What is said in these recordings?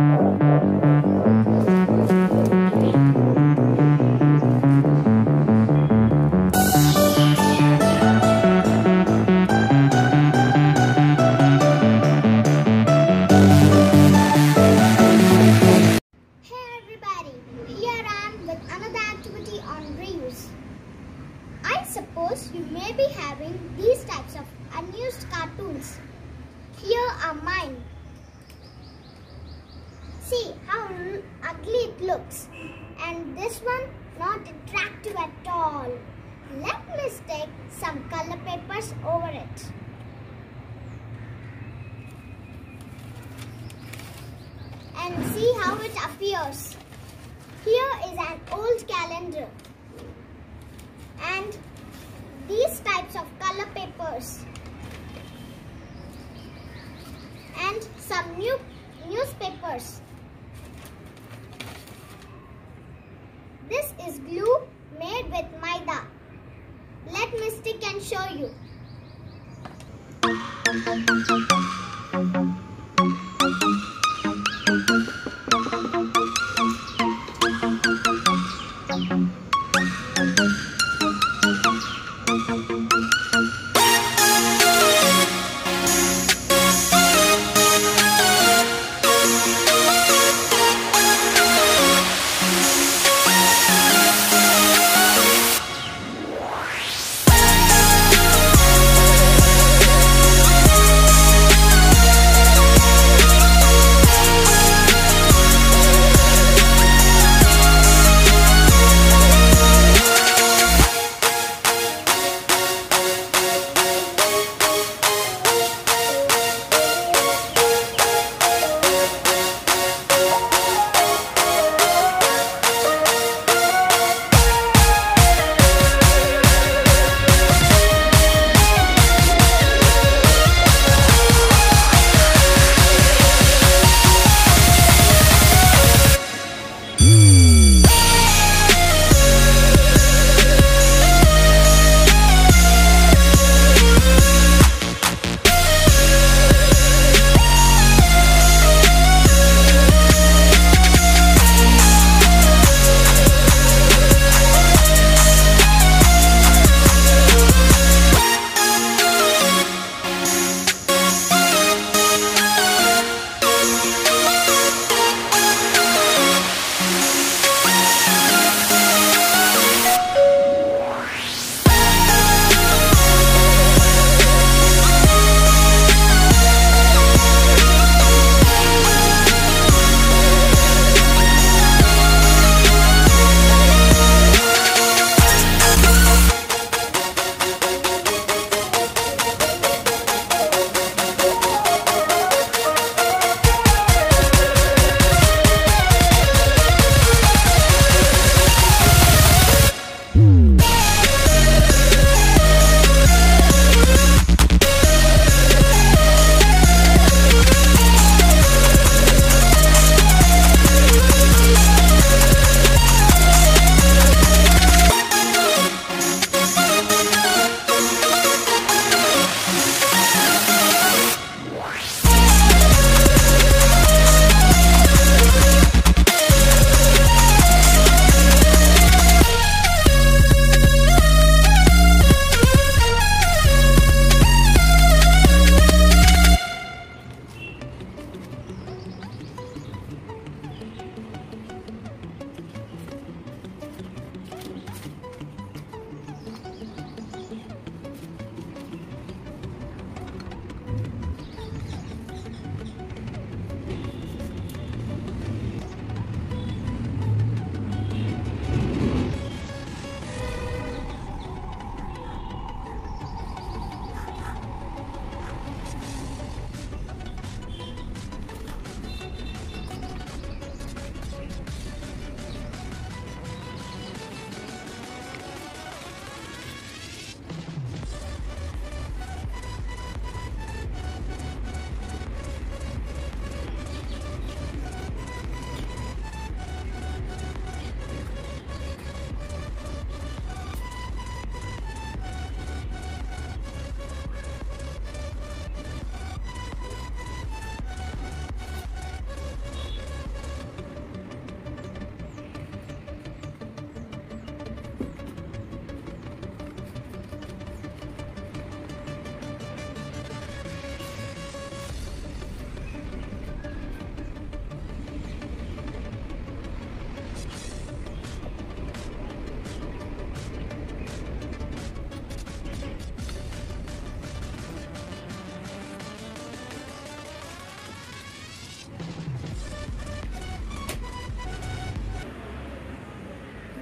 Here I am with another activity on reuse. I suppose you may be having these types of unused cartoons. Here are mine. See how ugly it looks. And this one not attractive at all. Let me stick some color papers over it. And see how it appears. Here is an old calendar and these types of color papers and some new newspapers. This is glue made with maida. Let me stick and show you.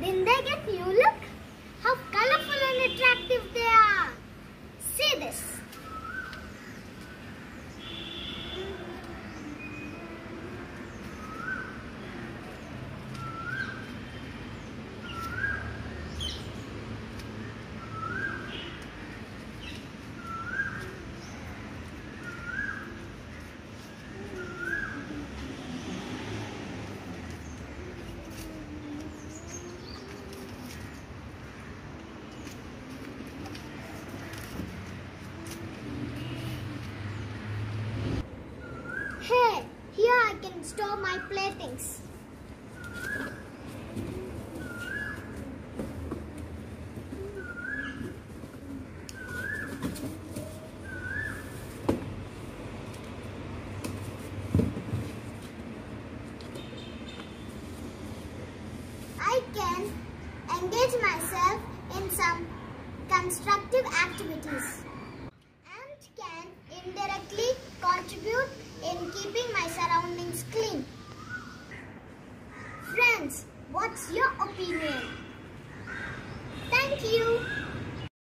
Didn't they get new look? How colorful and attractive they are! See this! Hey, here I can store my playthings.